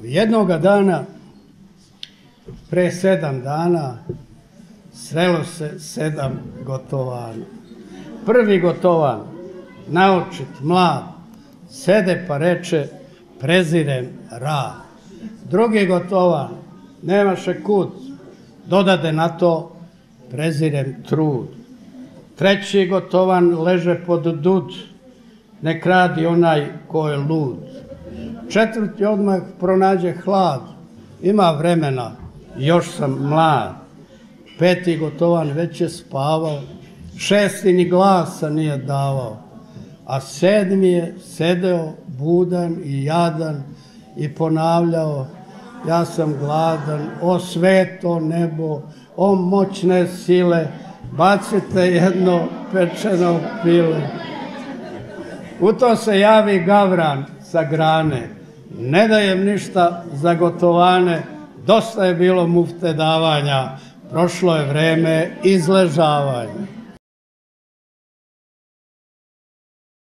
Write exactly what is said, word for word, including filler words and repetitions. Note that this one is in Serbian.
Jednoga dana, pre sedam dana, srelo se sedam gotovana. Prvi gotovan, naočit, mlad, sede pa reče, prezirem rad. Drugi gotovan, nemaše kud, dodade na to, prezirem trud. Treći gotovan leže pod dud, nek radi onaj ko je lud. Četvrti odmah pronađe hlad, ima vremena, još sam mlad. Peti gotovan već je spavao, šesti ni glasa nije davao, a sedmi je sedeo budan i jadan i ponavljao, ja sam gladan, o sveto nebo, o moćne sile, bacite jedno pečeno pile. U to se javi gavran sa grane, ne dajem ništa za gotovane, dosta je bilo mufte davanja, prošlo je vreme izležavanja.